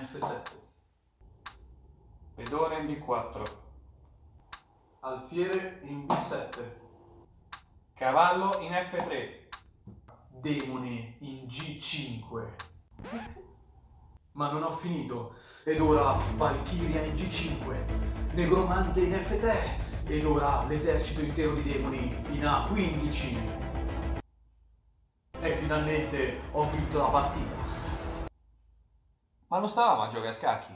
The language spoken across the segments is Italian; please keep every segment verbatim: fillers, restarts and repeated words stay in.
F sette, pedone in D quattro, alfiere in B sette, cavallo in F tre, demone in G cinque. Ma non ho finito, ed ora Valchiria in G cinque, negromante in F tre, ed ora l'esercito intero di demoni in A quindici. E finalmente ho vinto la partita. Ma non stavamo a giocare a scacchi?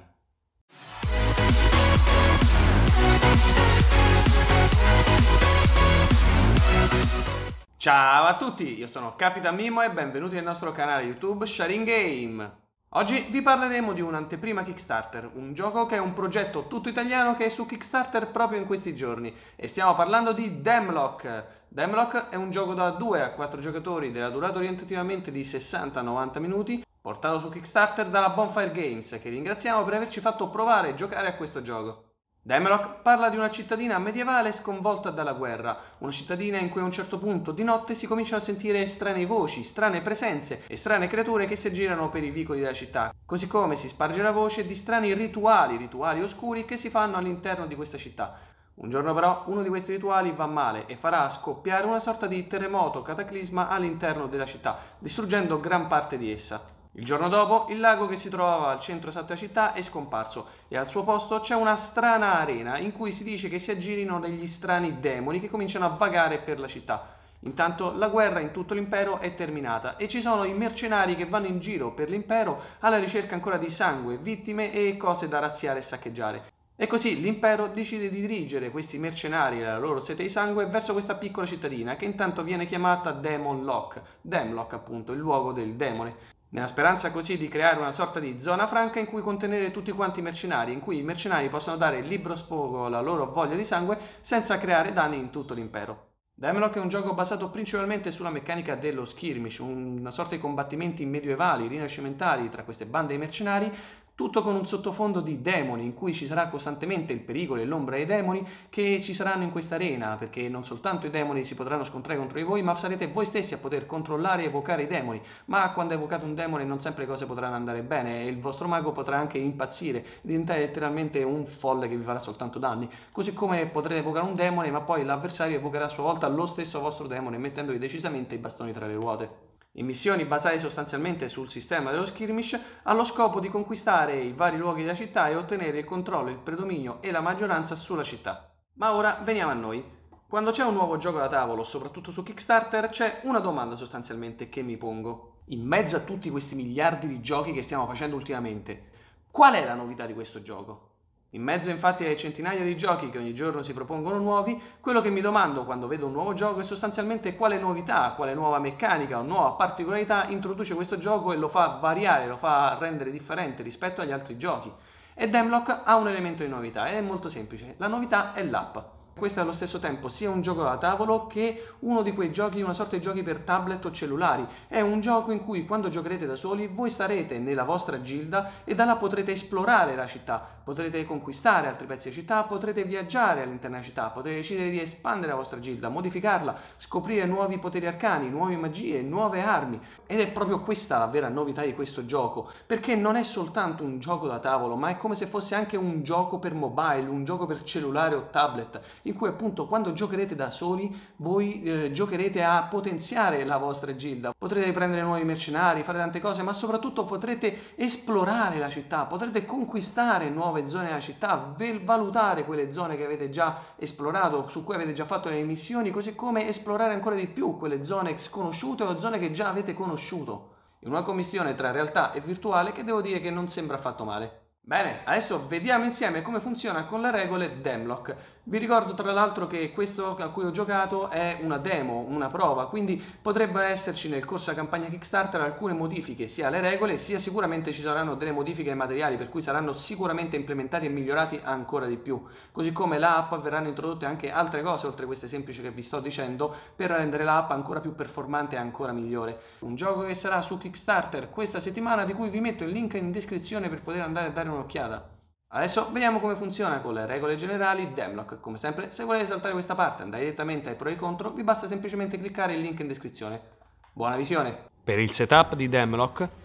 Ciao a tutti, io sono Capitan Mimmo e benvenuti nel nostro canale YouTube Sharing Game. Oggi vi parleremo di un'anteprima Kickstarter, un gioco che è un progetto tutto italiano che è su Kickstarter proprio in questi giorni, e stiamo parlando di Demlock. Demlock è un gioco da due a quattro giocatori della durata orientativamente di sessanta novanta minuti, portato su Kickstarter dalla Bonfire Games, che ringraziamo per averci fatto provare e giocare a questo gioco. Demlock parla di una cittadina medievale sconvolta dalla guerra, una cittadina in cui a un certo punto di notte si cominciano a sentire strane voci, strane presenze e strane creature che si aggirano per i vicoli della città, così come si sparge la voce di strani rituali, rituali oscuri che si fanno all'interno di questa città. Un giorno però uno di questi rituali va male e farà scoppiare una sorta di terremoto cataclisma all'interno della città, distruggendo gran parte di essa. Il giorno dopo, il lago che si trovava al centro esatto della città è scomparso e al suo posto c'è una strana arena in cui si dice che si aggirino degli strani demoni che cominciano a vagare per la città. Intanto la guerra in tutto l'impero è terminata e ci sono i mercenari che vanno in giro per l'impero alla ricerca ancora di sangue, vittime e cose da razziare e saccheggiare. E così l'impero decide di dirigere questi mercenari e la loro sete di sangue verso questa piccola cittadina che intanto viene chiamata Demon Lock, Demlock appunto, il luogo del demone. Nella speranza così di creare una sorta di zona franca in cui contenere tutti quanti i mercenari, in cui i mercenari possono dare libero sfogo alla loro voglia di sangue senza creare danni in tutto l'impero. Demlock è un gioco basato principalmente sulla meccanica dello skirmish, una sorta di combattimenti medievali, rinascimentali tra queste bande di mercenari, tutto con un sottofondo di demoni in cui ci sarà costantemente il pericolo e l'ombra dei demoni che ci saranno in questa arena, perché non soltanto i demoni si potranno scontrare contro di voi, ma sarete voi stessi a poter controllare e evocare i demoni. Ma quando evocate un demone non sempre le cose potranno andare bene e il vostro mago potrà anche impazzire, diventare letteralmente un folle che vi farà soltanto danni, così come potrete evocare un demone ma poi l'avversario evocherà a sua volta lo stesso vostro demone mettendogli decisamente i bastoni tra le ruote. In missioni basate sostanzialmente sul sistema dello skirmish, ha lo scopo di conquistare i vari luoghi della città e ottenere il controllo, il predominio e la maggioranza sulla città. Ma ora veniamo a noi. Quando c'è un nuovo gioco da tavolo, soprattutto su Kickstarter, c'è una domanda sostanzialmente che mi pongo. In mezzo a tutti questi miliardi di giochi che stiamo facendo ultimamente, qual è la novità di questo gioco? In mezzo infatti ai centinaia di giochi che ogni giorno si propongono nuovi, quello che mi domando quando vedo un nuovo gioco è sostanzialmente quale novità, quale nuova meccanica o nuova particolarità introduce questo gioco e lo fa variare, lo fa rendere differente rispetto agli altri giochi. E Demlock ha un elemento di novità, ed è molto semplice, la novità è l'app. Questo è allo stesso tempo sia un gioco da tavolo che uno di quei giochi, una sorta di giochi per tablet o cellulari. È un gioco in cui quando giocherete da soli voi starete nella vostra gilda e da là potrete esplorare la città, potrete conquistare altri pezzi di città, potrete viaggiare all'interno della città, potrete decidere di espandere la vostra gilda, modificarla, scoprire nuovi poteri arcani, nuove magie, nuove armi. Ed è proprio questa la vera novità di questo gioco, perché non è soltanto un gioco da tavolo, ma è come se fosse anche un gioco per mobile, un gioco per cellulare o tablet, in cui appunto quando giocherete da soli voi eh, giocherete a potenziare la vostra gilda, potrete prendere nuovi mercenari, fare tante cose, ma soprattutto potrete esplorare la città, potrete conquistare nuove zone della città, valutare quelle zone che avete già esplorato, su cui avete già fatto le missioni, così come esplorare ancora di più quelle zone sconosciute o zone che già avete conosciuto. In una commistione tra realtà e virtuale che devo dire che non sembra affatto male. Bene, adesso vediamo insieme come funziona con le regole Demlock. Vi ricordo tra l'altro che questo a cui ho giocato è una demo, una prova, quindi potrebbero esserci nel corso della campagna Kickstarter alcune modifiche sia alle regole, sia sicuramente ci saranno delle modifiche ai materiali, per cui saranno sicuramente implementati e migliorati ancora di più. Così come l'app verranno introdotte anche altre cose oltre queste semplici che vi sto dicendo per rendere l'app ancora più performante e ancora migliore. Un gioco che sarà su Kickstarter questa settimana, di cui vi metto il link in descrizione per poter andare a dare un'occhiata. Adesso vediamo come funziona con le regole generali Demlock. Come sempre, se volete saltare questa parte e andare direttamente ai pro e contro, vi basta semplicemente cliccare il link in descrizione. Buona visione! Per il setup di Demlock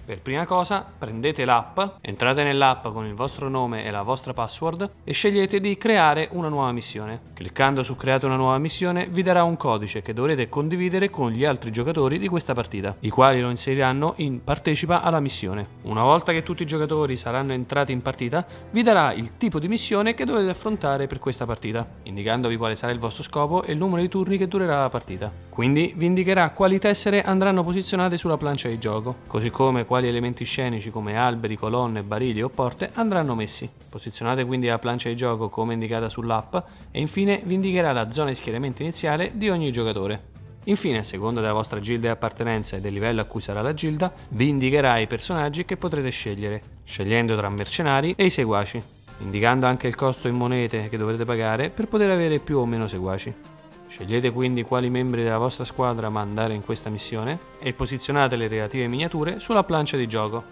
Per prima cosa prendete l'app, entrate nell'app con il vostro nome e la vostra password e scegliete di creare una nuova missione. Cliccando su create una nuova missione vi darà un codice che dovrete condividere con gli altri giocatori di questa partita, i quali lo inseriranno in partecipa alla missione. Una volta che tutti i giocatori saranno entrati in partita vi darà il tipo di missione che dovete affrontare per questa partita, indicandovi quale sarà il vostro scopo e il numero di turni che durerà la partita. Quindi vi indicherà quali tessere andranno posizionate sulla plancia di gioco, così come quali elementi scenici come alberi, colonne, barili o porte andranno messi. Posizionate quindi la plancia di gioco come indicata sull'app e infine vi indicherà la zona di schieramento iniziale di ogni giocatore. Infine, a seconda della vostra gilda di appartenenza e del livello a cui sarà la gilda, vi indicherà i personaggi che potrete scegliere, scegliendo tra mercenari e i seguaci, indicando anche il costo in monete che dovrete pagare per poter avere più o meno seguaci. Scegliete quindi quali membri della vostra squadra mandare in questa missione e posizionate le relative miniature sulla plancia di gioco.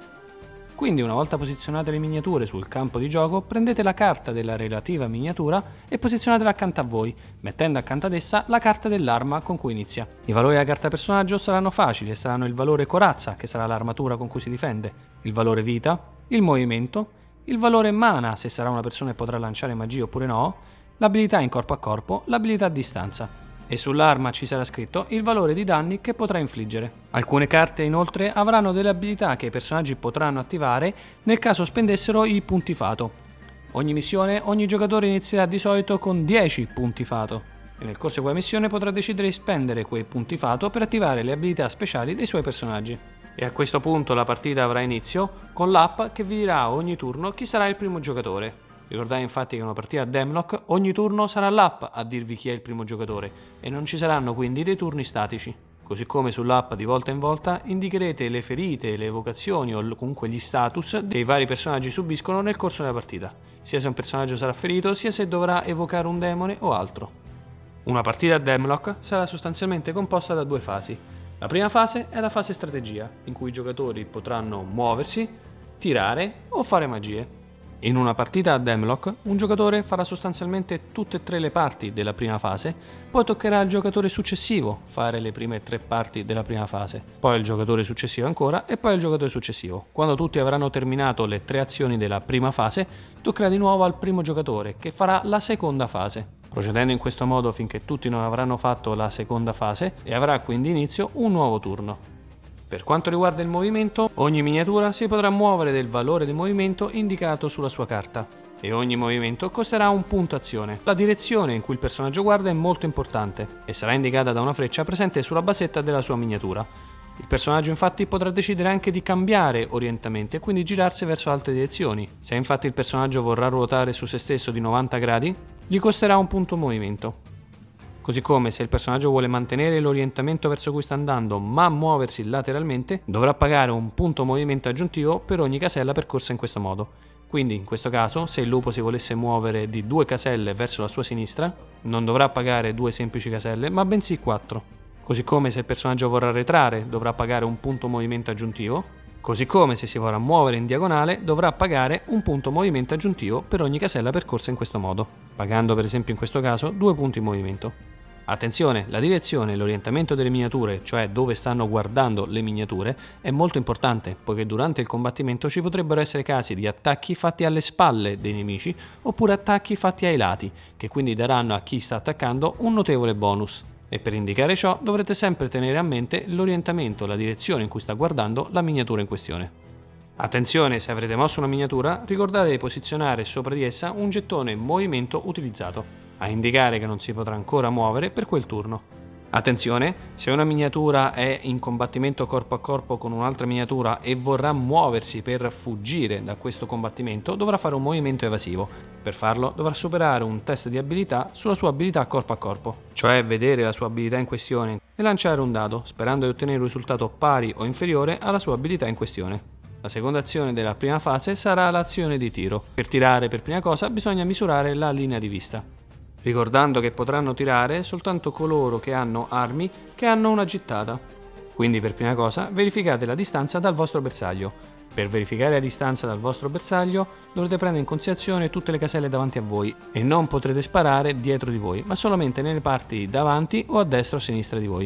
Quindi una volta posizionate le miniature sul campo di gioco, prendete la carta della relativa miniatura e posizionatela accanto a voi, mettendo accanto ad essa la carta dell'arma con cui inizia. I valori della carta personaggio saranno facili e saranno il valore corazza, che sarà l'armatura con cui si difende, il valore vita, il movimento, il valore mana, se sarà una persona che potrà lanciare magie oppure no, l'abilità in corpo a corpo, l'abilità a distanza. E sull'arma ci sarà scritto il valore di danni che potrà infliggere. Alcune carte inoltre avranno delle abilità che i personaggi potranno attivare nel caso spendessero i punti fato. Ogni missione, ogni giocatore inizierà di solito con dieci punti fato e nel corso di quella missione potrà decidere di spendere quei punti fato per attivare le abilità speciali dei suoi personaggi. E a questo punto la partita avrà inizio con l'app che vi dirà ogni turno chi sarà il primo giocatore. Ricordate infatti che in una partita a Demlock ogni turno sarà l'app a dirvi chi è il primo giocatore e non ci saranno quindi dei turni statici. Così come sull'app di volta in volta indicherete le ferite, le evocazioni o comunque gli status dei vari personaggi subiscono nel corso della partita, sia se un personaggio sarà ferito sia se dovrà evocare un demone o altro. Una partita a Demlock sarà sostanzialmente composta da due fasi. La prima fase è la fase strategia, in cui i giocatori potranno muoversi, tirare o fare magie. In una partita a Demlock, un giocatore farà sostanzialmente tutte e tre le parti della prima fase, poi toccherà al giocatore successivo fare le prime tre parti della prima fase, poi al giocatore successivo ancora e poi al giocatore successivo. Quando tutti avranno terminato le tre azioni della prima fase, toccherà di nuovo al primo giocatore, che farà la seconda fase, procedendo in questo modo finché tutti non avranno fatto la seconda fase e avrà quindi inizio un nuovo turno. Per quanto riguarda il movimento, ogni miniatura si potrà muovere del valore di movimento indicato sulla sua carta e ogni movimento costerà un punto azione. La direzione in cui il personaggio guarda è molto importante e sarà indicata da una freccia presente sulla basetta della sua miniatura. Il personaggio infatti potrà decidere anche di cambiare orientamento e quindi girarsi verso altre direzioni. Se infatti il personaggio vorrà ruotare su se stesso di novanta gradi, gli costerà un punto movimento. Così come se il personaggio vuole mantenere l'orientamento verso cui sta andando ma muoversi lateralmente, dovrà pagare un punto movimento aggiuntivo per ogni casella percorsa in questo modo. Quindi in questo caso, se il lupo si volesse muovere di due caselle verso la sua sinistra, non dovrà pagare due semplici caselle ma bensì quattro. Così come se il personaggio vorrà arretrare, dovrà pagare un punto movimento aggiuntivo. Così come se si vorrà muovere in diagonale, dovrà pagare un punto movimento aggiuntivo per ogni casella percorsa in questo modo, pagando per esempio in questo caso due punti movimento. Attenzione, la direzione e l'orientamento delle miniature, cioè dove stanno guardando le miniature, è molto importante, poiché durante il combattimento ci potrebbero essere casi di attacchi fatti alle spalle dei nemici oppure attacchi fatti ai lati, che quindi daranno a chi sta attaccando un notevole bonus. E per indicare ciò dovrete sempre tenere a mente l'orientamento, la direzione in cui sta guardando la miniatura in questione. Attenzione, se avrete mosso una miniatura, ricordate di posizionare sopra di essa un gettone movimento utilizzato, a indicare che non si potrà ancora muovere per quel turno. Attenzione, se una miniatura è in combattimento corpo a corpo con un'altra miniatura e vorrà muoversi per fuggire da questo combattimento, dovrà fare un movimento evasivo. Per farlo dovrà superare un test di abilità sulla sua abilità corpo a corpo, cioè vedere la sua abilità in questione e lanciare un dado, sperando di ottenere un risultato pari o inferiore alla sua abilità in questione. La seconda azione della prima fase sarà l'azione di tiro. Per tirare per prima cosa bisogna misurare la linea di vista, ricordando che potranno tirare soltanto coloro che hanno armi che hanno una gittata. Quindi per prima cosa verificate la distanza dal vostro bersaglio. Per verificare la distanza dal vostro bersaglio dovrete prendere in considerazione tutte le caselle davanti a voi e non potrete sparare dietro di voi, ma solamente nelle parti davanti o a destra o a sinistra di voi.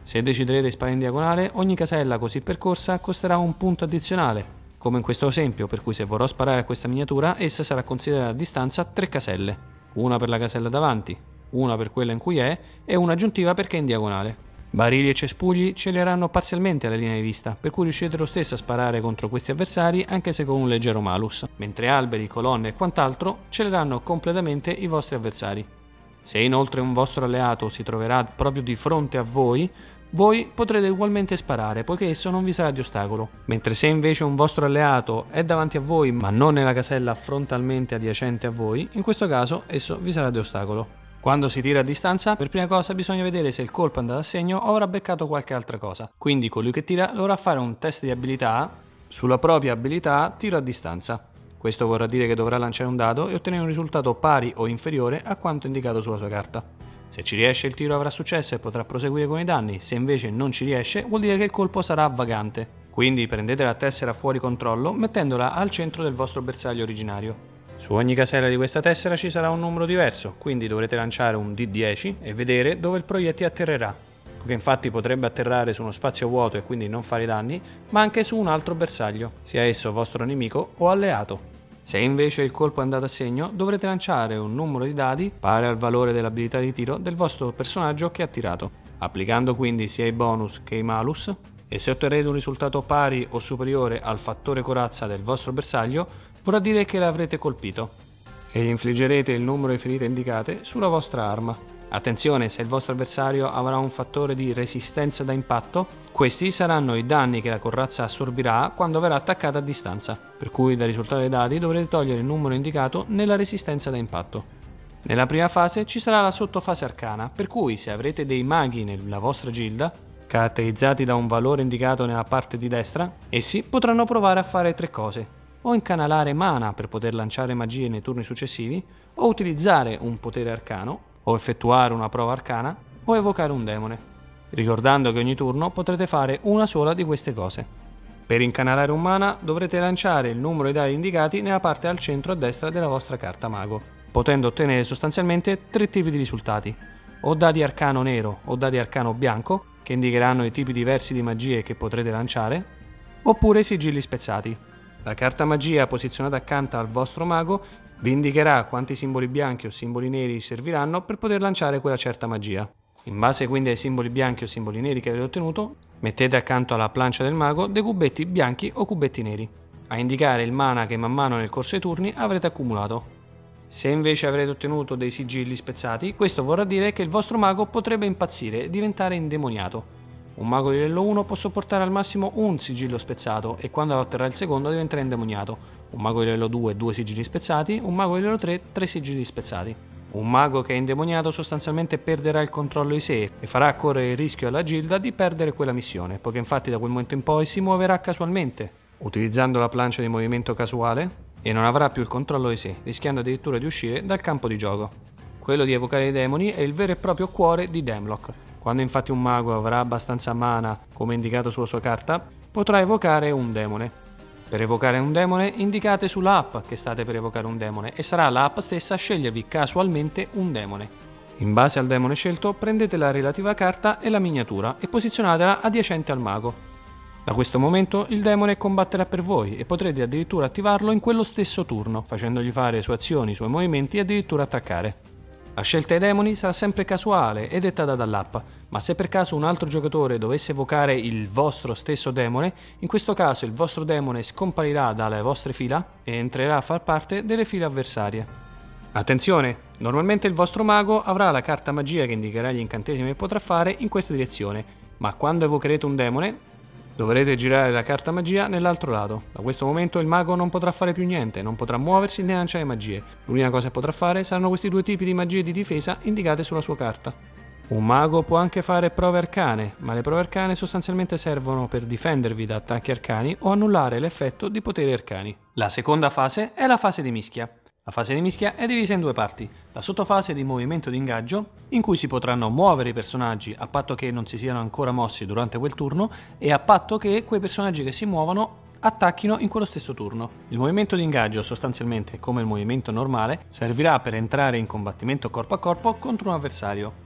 Se deciderete di sparare in diagonale, ogni casella così percorsa costerà un punto addizionale, come in questo esempio, per cui se vorrò sparare a questa miniatura, essa sarà considerata a distanza tre caselle, una per la casella davanti, una per quella in cui è e una aggiuntiva perché è in diagonale. Barili e cespugli celereranno parzialmente alla linea di vista, per cui riuscirete lo stesso a sparare contro questi avversari anche se con un leggero malus, mentre alberi, colonne e quant'altro celereranno completamente i vostri avversari. Se inoltre un vostro alleato si troverà proprio di fronte a voi, voi potrete ugualmente sparare poiché esso non vi sarà di ostacolo, mentre se invece un vostro alleato è davanti a voi ma non nella casella frontalmente adiacente a voi, in questo caso esso vi sarà di ostacolo. Quando si tira a distanza, per prima cosa bisogna vedere se il colpo è andato a segno o avrà beccato qualche altra cosa. Quindi colui che tira dovrà fare un test di abilità sulla propria abilità tiro a distanza. Questo vorrà dire che dovrà lanciare un dado e ottenere un risultato pari o inferiore a quanto indicato sulla sua carta. Se ci riesce il tiro avrà successo e potrà proseguire con i danni, se invece non ci riesce vuol dire che il colpo sarà vagante. Quindi prendete la tessera fuori controllo mettendola al centro del vostro bersaglio originario. Su ogni casella di questa tessera ci sarà un numero diverso, quindi dovrete lanciare un D dieci e vedere dove il proiettile atterrerà, che infatti potrebbe atterrare su uno spazio vuoto e quindi non fare danni, ma anche su un altro bersaglio, sia esso vostro nemico o alleato. Se invece il colpo è andato a segno, dovrete lanciare un numero di dadi pari al valore dell'abilità di tiro del vostro personaggio che ha tirato, applicando quindi sia i bonus che i malus, e se otterrete un risultato pari o superiore al fattore corazza del vostro bersaglio, vorrà dire che l'avrete colpito e gli infliggerete il numero di ferite indicate sulla vostra arma. Attenzione, se il vostro avversario avrà un fattore di resistenza da impatto, questi saranno i danni che la corazza assorbirà quando verrà attaccata a distanza, per cui dal risultato dei dadi dovrete togliere il numero indicato nella resistenza da impatto. Nella prima fase ci sarà la sottofase arcana, per cui se avrete dei maghi nella vostra gilda, caratterizzati da un valore indicato nella parte di destra, essi potranno provare a fare tre cose: o incanalare mana per poter lanciare magie nei turni successivi, o utilizzare un potere arcano, o effettuare una prova arcana, o evocare un demone, ricordando che ogni turno potrete fare una sola di queste cose. Per incanalare un mana dovrete lanciare il numero di dadi indicati nella parte al centro a destra della vostra carta mago, potendo ottenere sostanzialmente tre tipi di risultati: o dadi arcano nero o dadi arcano bianco, che indicheranno i tipi diversi di magie che potrete lanciare, oppure sigilli spezzati. La carta magia posizionata accanto al vostro mago vi indicherà quanti simboli bianchi o simboli neri serviranno per poter lanciare quella certa magia. In base quindi ai simboli bianchi o simboli neri che avete ottenuto, mettete accanto alla plancia del mago dei cubetti bianchi o cubetti neri, a indicare il mana che man mano nel corso dei turni avrete accumulato. Se invece avrete ottenuto dei sigilli spezzati, questo vorrà dire che il vostro mago potrebbe impazzire e diventare indemoniato. Un mago di livello uno può sopportare al massimo un sigillo spezzato e quando otterrà il secondo diventerà indemoniato. Un mago di livello due due sigilli spezzati, un mago di livello tre tre sigilli spezzati. Un mago che è indemoniato sostanzialmente perderà il controllo di sé e farà correre il rischio alla gilda di perdere quella missione, poiché infatti da quel momento in poi si muoverà casualmente, utilizzando la plancia di movimento casuale, e non avrà più il controllo di sé, rischiando addirittura di uscire dal campo di gioco. Quello di evocare i demoni è il vero e proprio cuore di Demlock. Quando infatti un mago avrà abbastanza mana, come indicato sulla sua carta, potrà evocare un demone. Per evocare un demone indicate sulla app che state per evocare un demone e sarà la app stessa a scegliervi casualmente un demone. In base al demone scelto prendete la relativa carta e la miniatura e posizionatela adiacente al mago. Da questo momento il demone combatterà per voi e potrete addirittura attivarlo in quello stesso turno, facendogli fare le sue azioni, i suoi movimenti e addirittura attaccare. La scelta dei demoni sarà sempre casuale e dettata dall'app, ma se per caso un altro giocatore dovesse evocare il vostro stesso demone, in questo caso il vostro demone scomparirà dalle vostre fila e entrerà a far parte delle file avversarie. Attenzione! Normalmente il vostro mago avrà la carta magia che indicherà gli incantesimi che potrà fare in questa direzione, ma quando evocherete un demone dovrete girare la carta magia nell'altro lato. Da questo momento il mago non potrà fare più niente, non potrà muoversi né lanciare magie. L'unica cosa che potrà fare saranno questi due tipi di magie di difesa indicate sulla sua carta. Un mago può anche fare prove arcane, ma le prove arcane sostanzialmente servono per difendervi da attacchi arcani o annullare l'effetto di poteri arcani. La seconda fase è la fase di mischia. La fase di mischia è divisa in due parti: la sottofase di movimento di ingaggio, in cui si potranno muovere i personaggi a patto che non si siano ancora mossi durante quel turno e a patto che quei personaggi che si muovono attacchino in quello stesso turno. Il movimento di ingaggio, sostanzialmente come il movimento normale, servirà per entrare in combattimento corpo a corpo contro un avversario.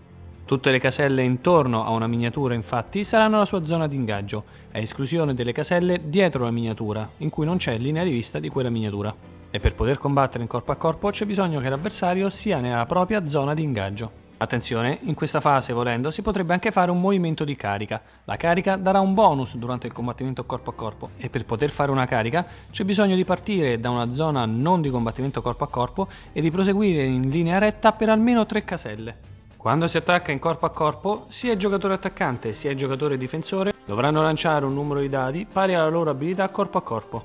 Tutte le caselle intorno a una miniatura infatti saranno la sua zona di ingaggio, a esclusione delle caselle dietro la miniatura, in cui non c'è linea di vista di quella miniatura. E per poter combattere in corpo a corpo c'è bisogno che l'avversario sia nella propria zona di ingaggio. Attenzione, in questa fase volendo si potrebbe anche fare un movimento di carica. La carica darà un bonus durante il combattimento corpo a corpo e per poter fare una carica c'è bisogno di partire da una zona non di combattimento corpo a corpo e di proseguire in linea retta per almeno tre caselle. Quando si attacca in corpo a corpo, sia il giocatore attaccante sia il giocatore difensore dovranno lanciare un numero di dadi pari alla loro abilità corpo a corpo.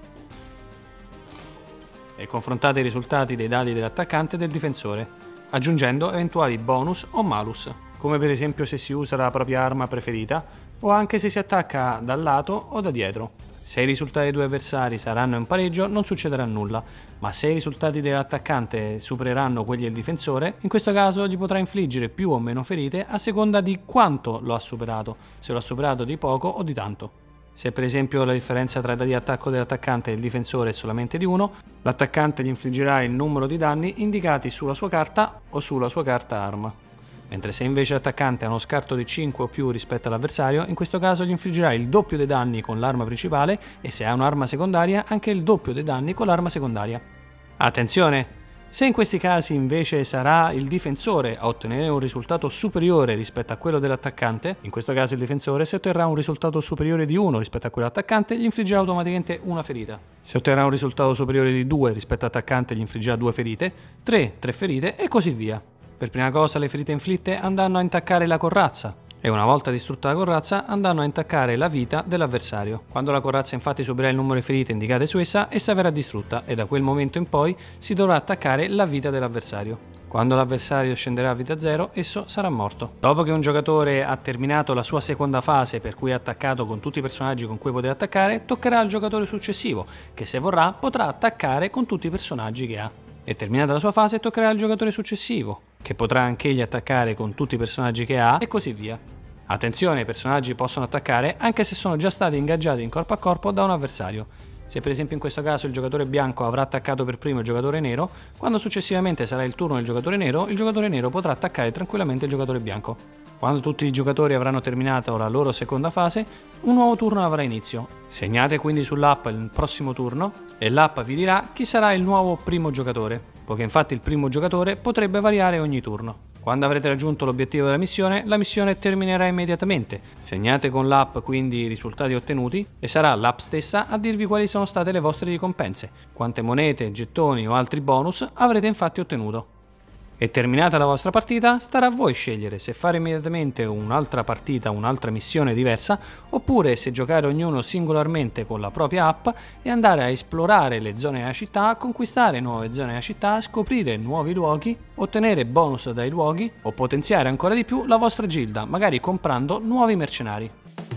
E confrontate i risultati dei dadi dell'attaccante e del difensore, aggiungendo eventuali bonus o malus, come per esempio se si usa la propria arma preferita o anche se si attacca dal lato o da dietro. Se i risultati dei due avversari saranno in pareggio non succederà nulla, ma se i risultati dell'attaccante supereranno quelli del difensore, in questo caso gli potrà infliggere più o meno ferite a seconda di quanto lo ha superato, se lo ha superato di poco o di tanto. Se per esempio la differenza tra i dadi di attacco dell'attaccante e del difensore è solamente di uno, l'attaccante gli infliggerà il numero di danni indicati sulla sua carta o sulla sua carta arma. Mentre se invece l'attaccante ha uno scarto di cinque o più rispetto all'avversario, in questo caso gli infliggerà il doppio dei danni con l'arma principale e se ha un'arma secondaria anche il doppio dei danni con l'arma secondaria. Attenzione! Se in questi casi invece sarà il difensore a ottenere un risultato superiore rispetto a quello dell'attaccante, in questo caso il difensore se otterrà un risultato superiore di uno rispetto a quello dell'attaccante gli infliggerà automaticamente una ferita. Se otterrà un risultato superiore di due rispetto all'attaccante gli infliggerà due ferite, tre, tre ferite e così via. Per prima cosa le ferite inflitte andranno a intaccare la corazza e una volta distrutta la corazza andranno a intaccare la vita dell'avversario. Quando la corazza infatti subirà il numero di ferite indicate su essa, essa verrà distrutta e da quel momento in poi si dovrà attaccare la vita dell'avversario. Quando l'avversario scenderà a vita zero, esso sarà morto. Dopo che un giocatore ha terminato la sua seconda fase per cui ha attaccato con tutti i personaggi con cui poteva attaccare, toccherà al giocatore successivo, che se vorrà potrà attaccare con tutti i personaggi che ha. E terminata la sua fase toccherà al giocatore successivo, che potrà anch'egli attaccare con tutti i personaggi che ha e così via. Attenzione, i personaggi possono attaccare anche se sono già stati ingaggiati in corpo a corpo da un avversario. Se per esempio in questo caso il giocatore bianco avrà attaccato per primo il giocatore nero, quando successivamente sarà il turno del giocatore nero, il giocatore nero potrà attaccare tranquillamente il giocatore bianco. Quando tutti i giocatori avranno terminato la loro seconda fase, un nuovo turno avrà inizio. Segnate quindi sull'app il prossimo turno e l'app vi dirà chi sarà il nuovo primo giocatore, poiché infatti il primo giocatore potrebbe variare ogni turno. Quando avrete raggiunto l'obiettivo della missione, la missione terminerà immediatamente. Segnate con l'app quindi i risultati ottenuti e sarà l'app stessa a dirvi quali sono state le vostre ricompense, quante monete, gettoni o altri bonus avrete infatti ottenuto. E terminata la vostra partita, starà a voi scegliere se fare immediatamente un'altra partita, un'altra missione diversa, oppure se giocare ognuno singolarmente con la propria app e andare a esplorare le zone della città, conquistare nuove zone della città, scoprire nuovi luoghi, ottenere bonus dai luoghi o potenziare ancora di più la vostra gilda, magari comprando nuovi mercenari.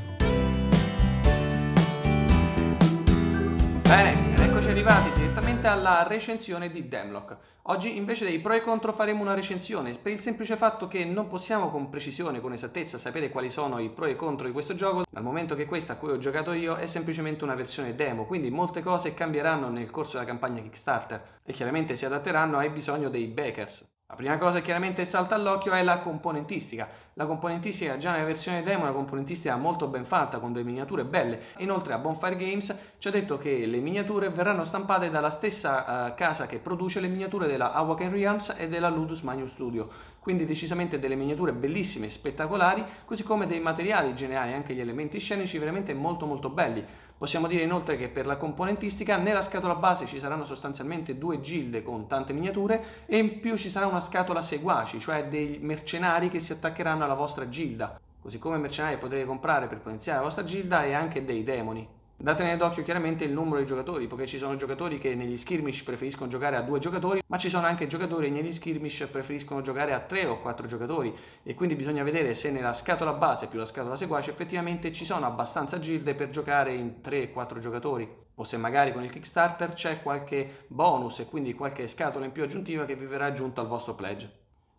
Bene, ed eccoci arrivati direttamente alla recensione di Demlock. Oggi invece dei pro e contro faremo una recensione per il semplice fatto che non possiamo con precisione, con esattezza sapere quali sono i pro e contro di questo gioco, dal momento che questa a cui ho giocato io è semplicemente una versione demo, quindi molte cose cambieranno nel corso della campagna Kickstarter e chiaramente si adatteranno ai bisogni dei backers. La prima cosa che chiaramente salta all'occhio è la componentistica. La componentistica già nella versione demo è una componentistica molto ben fatta, con delle miniature belle. Inoltre a Bonfire Games ci ha detto che le miniature verranno stampate dalla stessa uh, casa che produce le miniature della Awaken Realms e della Ludus Magnus Studio. Quindi decisamente delle miniature bellissime e spettacolari, così come dei materiali generali, anche gli elementi scenici veramente molto molto belli. Possiamo dire inoltre che per la componentistica nella scatola base ci saranno sostanzialmente due gilde con tante miniature e in più ci sarà una scatola seguaci, cioè dei mercenari che si attaccheranno alla vostra gilda, così come mercenari potete comprare per potenziare la vostra gilda e anche dei demoni. Da tenere d'occhio chiaramente il numero di giocatori, perché ci sono giocatori che negli skirmish preferiscono giocare a due giocatori, ma ci sono anche giocatori che negli skirmish preferiscono giocare a tre o quattro giocatori e quindi bisogna vedere se nella scatola base più la scatola seguace effettivamente ci sono abbastanza gilde per giocare in tre o quattro giocatori, o se magari con il Kickstarter c'è qualche bonus e quindi qualche scatola in più aggiuntiva che vi verrà aggiunto al vostro pledge.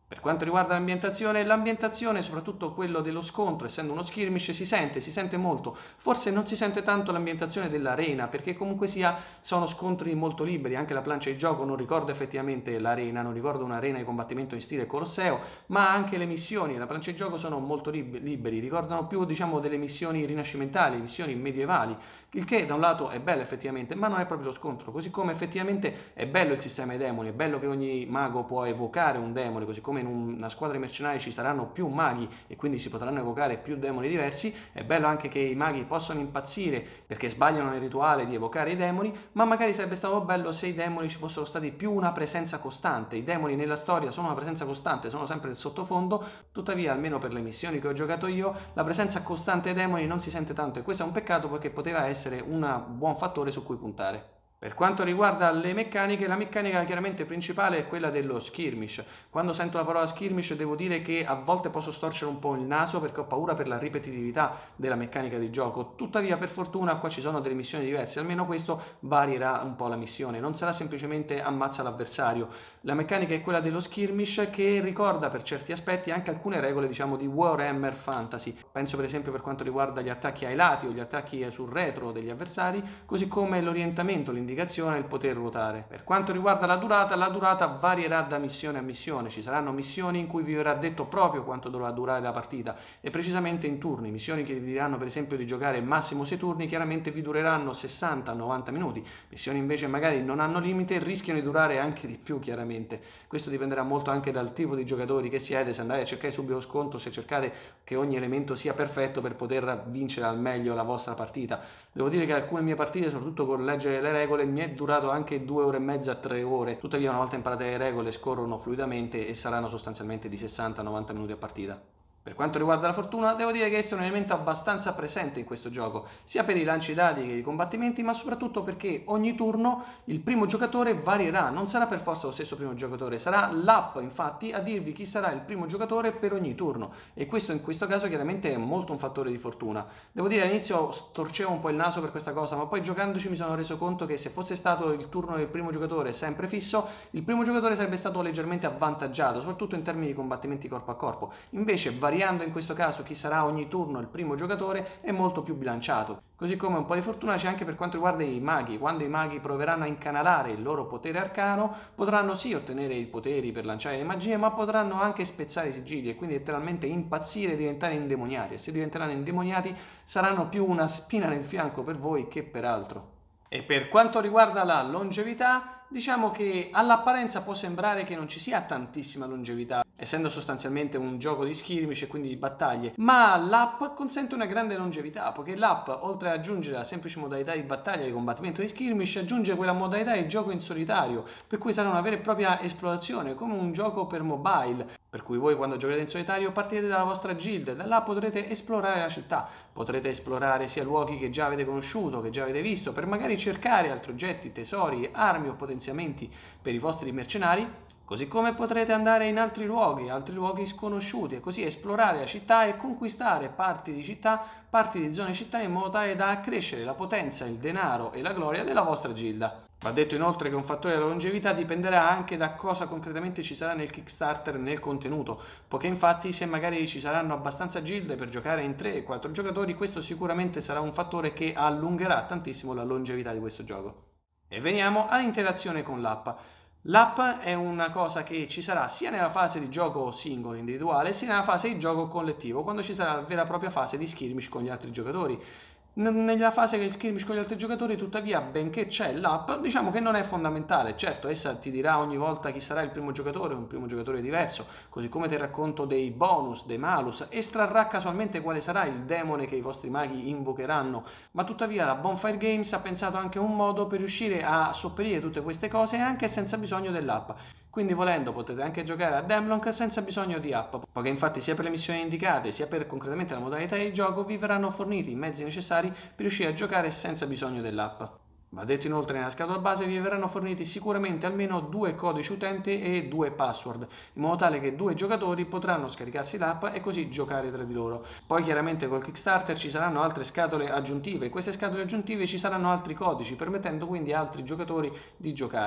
Per quanto riguarda l'ambientazione, l'ambientazione, soprattutto quello dello scontro, essendo uno skirmish, si sente, si sente molto. Forse non si sente tanto l'ambientazione dell'arena, perché comunque sia sono scontri molto liberi, anche la plancia di gioco non ricorda effettivamente l'arena, non ricorda un'arena di combattimento in stile Colosseo, ma anche le missioni e la plancia di gioco sono molto liberi, ricordano più, diciamo, delle missioni rinascimentali, missioni medievali, il che da un lato è bello effettivamente, ma non è proprio lo scontro, così come effettivamente è bello il sistema dei demoni, è bello che ogni mago può evocare un demone, così come in una squadra di mercenari ci saranno più maghi e quindi si potranno evocare più demoni diversi. È bello anche che i maghi possano impazzire perché sbagliano nel rituale di evocare i demoni, ma magari sarebbe stato bello se i demoni ci fossero stati più una presenza costante. I demoni nella storia sono una presenza costante, sono sempre il sottofondo, tuttavia almeno per le missioni che ho giocato io la presenza costante dei demoni non si sente tanto, e questo è un peccato perché poteva essere un buon fattore su cui puntare. Per quanto riguarda le meccaniche, la meccanica chiaramente principale è quella dello skirmish. Quando sento la parola skirmish devo dire che a volte posso storcere un po' il naso perché ho paura per la ripetitività della meccanica di gioco. Tuttavia, per fortuna, qua ci sono delle missioni diverse, almeno questo varierà un po' la missione. Non sarà semplicemente ammazza l'avversario. La meccanica è quella dello skirmish, che ricorda per certi aspetti anche alcune regole, diciamo, di Warhammer Fantasy. Penso per esempio per quanto riguarda gli attacchi ai lati o gli attacchi sul retro degli avversari, così come l'orientamento, l'indicazione e il poter ruotare. Per quanto riguarda la durata, la durata varierà da missione a missione. Ci saranno missioni in cui vi verrà detto proprio quanto dovrà durare la partita, e precisamente in turni. Missioni che vi diranno per esempio di giocare massimo sei turni chiaramente vi dureranno sessanta novanta minuti. Missioni invece magari non hanno limite e rischiano di durare anche di più, chiaramente. Questo dipenderà molto anche dal tipo di giocatori che siete, se andate a cercare subito scontro, se cercate che ogni elemento sia perfetto per poter vincere al meglio la vostra partita. Devo dire che alcune mie partite, soprattutto con leggere le regole, mi è durato anche due ore e mezza, tre ore. Tuttavia, una volta imparate le regole, scorrono fluidamente e saranno sostanzialmente di sessanta novanta minuti a partita. Per quanto riguarda la fortuna, devo dire che esso è un elemento abbastanza presente in questo gioco, sia per i lanci dadi che i combattimenti, ma soprattutto perché ogni turno il primo giocatore varierà, non sarà per forza lo stesso primo giocatore, sarà l'app infatti a dirvi chi sarà il primo giocatore per ogni turno, e questo in questo caso chiaramente è molto un fattore di fortuna. Devo dire, all'inizio storcevo un po' il naso per questa cosa, ma poi giocandoci mi sono reso conto che se fosse stato il turno del primo giocatore sempre fisso, il primo giocatore sarebbe stato leggermente avvantaggiato, soprattutto in termini di combattimenti corpo a corpo. Invece, variando in questo caso chi sarà ogni turno il primo giocatore, è molto più bilanciato. Così come un po' di fortuna c'è anche per quanto riguarda i maghi. Quando i maghi proveranno a incanalare il loro potere arcano, potranno sì ottenere i poteri per lanciare le magie, ma potranno anche spezzare i sigilli e quindi letteralmente impazzire e diventare indemoniati. E se diventeranno indemoniati saranno più una spina nel fianco per voi che per altro. E per quanto riguarda la longevità, diciamo che all'apparenza può sembrare che non ci sia tantissima longevità, essendo sostanzialmente un gioco di skirmish e quindi di battaglie, ma l'app consente una grande longevità, poiché l'app, oltre ad aggiungere la semplice modalità di battaglia di combattimento di skirmish, aggiunge quella modalità di gioco in solitario, per cui sarà una vera e propria esplorazione, come un gioco per mobile, per cui voi quando giocherete in solitario partite dalla vostra guild, da là potrete esplorare la città, potrete esplorare sia luoghi che già avete conosciuto, che già avete visto, per magari cercare altri oggetti, tesori, armi o potenziamenti per i vostri mercenari, così come potrete andare in altri luoghi, altri luoghi sconosciuti, e così esplorare la città e conquistare parti di città, parti di zone città, in modo tale da accrescere la potenza, il denaro e la gloria della vostra gilda. Va detto inoltre che un fattore della longevità dipenderà anche da cosa concretamente ci sarà nel Kickstarter, nel contenuto, poiché infatti se magari ci saranno abbastanza gilde per giocare in tre quattro giocatori, questo sicuramente sarà un fattore che allungherà tantissimo la longevità di questo gioco. E veniamo all'interazione con l'app. L'app è una cosa che ci sarà sia nella fase di gioco singolo, individuale, sia nella fase di gioco collettivo, quando ci sarà la vera e propria fase di skirmish con gli altri giocatori. Nella fase che skirmish con gli altri giocatori, tuttavia, benché c'è l'app, diciamo che non è fondamentale. Certo, essa ti dirà ogni volta chi sarà il primo giocatore, un primo giocatore diverso, così come ti racconto dei bonus, dei malus, estrarrà casualmente quale sarà il demone che i vostri maghi invocheranno, ma tuttavia la Bonfire Games ha pensato anche un modo per riuscire a sopperire tutte queste cose anche senza bisogno dell'app. Quindi volendo potete anche giocare a Demlong senza bisogno di app, poiché infatti sia per le missioni indicate sia per concretamente la modalità di gioco vi verranno forniti i mezzi necessari per riuscire a giocare senza bisogno dell'app. Va detto inoltre, nella scatola base vi verranno forniti sicuramente almeno due codici utente e due password, in modo tale che due giocatori potranno scaricarsi l'app e così giocare tra di loro. Poi chiaramente col Kickstarter ci saranno altre scatole aggiuntive, e queste scatole aggiuntive ci saranno altri codici, permettendo quindi a altri giocatori di giocare.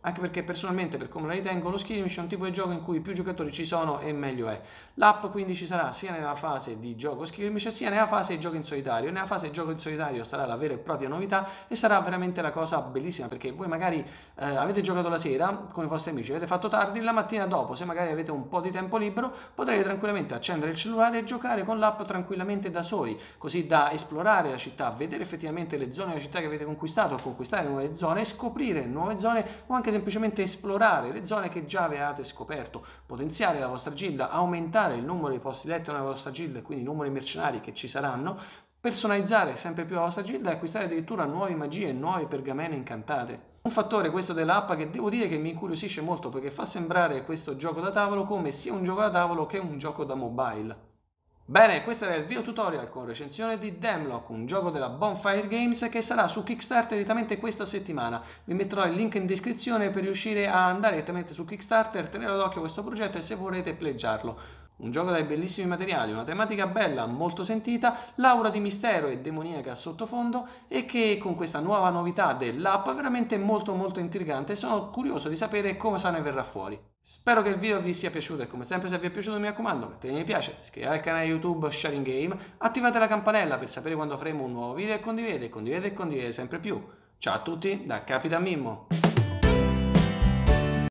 anche perché personalmente, per come la ritengo, lo skirmish è un tipo di gioco in cui più giocatori ci sono e meglio è. L'app quindi ci sarà sia nella fase di gioco skirmish sia nella fase di gioco in solitario. Nella fase di gioco in solitario sarà la vera e propria novità e sarà veramente la cosa bellissima, perché voi magari eh, avete giocato la sera con i vostri amici, avete fatto tardi, la mattina dopo, se magari avete un po' di tempo libero, potrete tranquillamente accendere il cellulare e giocare con l'app tranquillamente da soli, così da esplorare la città, vedere effettivamente le zone della città che avete conquistato, conquistare nuove zone, scoprire nuove zone o anche semplicemente esplorare le zone che già avevate scoperto, potenziare la vostra gilda, aumentare il numero di posti letto nella vostra gilda e quindi i numeri mercenari che ci saranno, personalizzare sempre più la vostra gilda e acquistare addirittura nuove magie e nuove pergamene incantate. Un fattore questo dell'app che devo dire che mi incuriosisce molto, perché fa sembrare questo gioco da tavolo come sia un gioco da tavolo che un gioco da mobile. Bene, questo era il video tutorial con recensione di Demlock, un gioco della Bonfire Games che sarà su Kickstarter direttamente questa settimana. Vi metterò il link in descrizione per riuscire a andare direttamente su Kickstarter, tenere d'occhio questo progetto e se vorrete pleggiarlo. Un gioco dai bellissimi materiali, una tematica bella, molto sentita, l'aura di mistero e demoniaca a sottofondo e che con questa nuova novità dell'app è veramente molto molto intrigante e sono curioso di sapere come se ne verrà fuori. Spero che il video vi sia piaciuto e come sempre se vi è piaciuto mi raccomando mettete mi piace, iscrivetevi al canale YouTube Sharing Game, attivate la campanella per sapere quando faremo un nuovo video e condividete, condividete e condividete sempre più. Ciao a tutti da Capitan Mimmo!